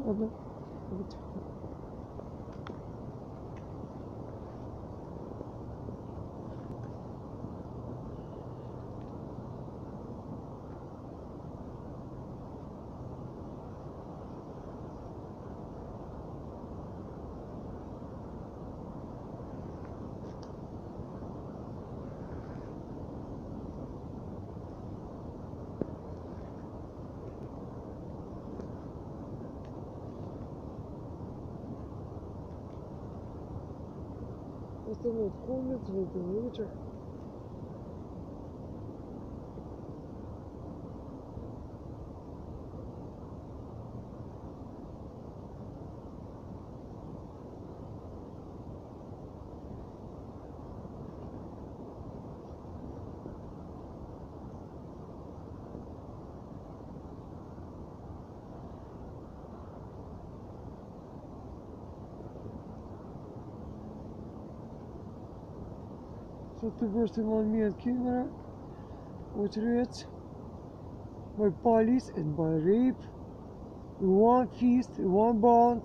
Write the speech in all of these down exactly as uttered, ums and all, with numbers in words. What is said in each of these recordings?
Ладно. Вот. Остановить комнат, звуки выключи. So the first moment camera was read by police and by rape in one feast, in one bound.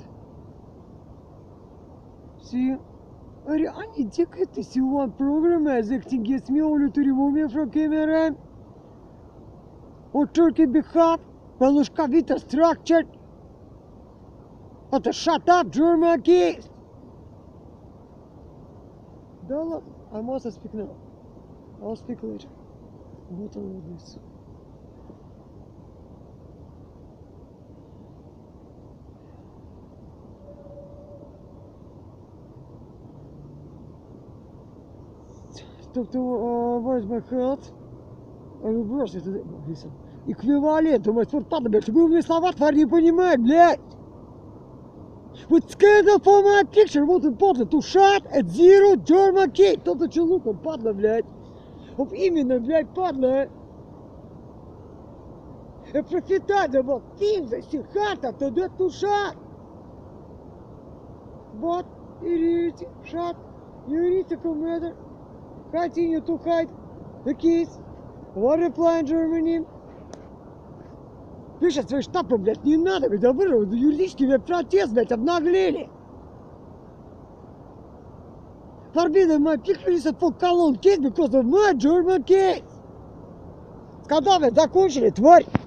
See, они дикают this one program as acting against me only to remove me from camera. Or Turkey behalf, Pelushka Vita structured. But shut up, German case. Да ладно. I must speak now. I'll speak later. Вот он здесь. Тобто, where's my health? I will brush it. Listen. Эквивалент, у меня спортпада, блядь. Вы мне слова тварь не понимает, блядь. With scandal for my picture, what important to shot at zero German key. Тобто челука, падла, блядь. Вот именно, блядь, падла. И профитада, вот, тим за сихата, то да to shot. But, it is shot. Theoretical matter. Continue to hide the keys. What reply in Germany? Пишет свои штампы, блядь, не надо, блядь, обрывают, юридический, блядь, протест, блядь, обнаглели. Forbidden my pictures for Cologne case because of my German case. Когда, блядь, закончили, тварь?